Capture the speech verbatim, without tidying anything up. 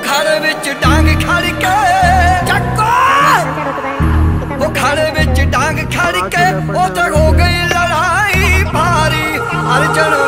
खाड़े विच डांग खड़ के चक्को वो खाड़े विच डांग खड़ के ओ तो हो गई लड़ाई भारी। अर्जन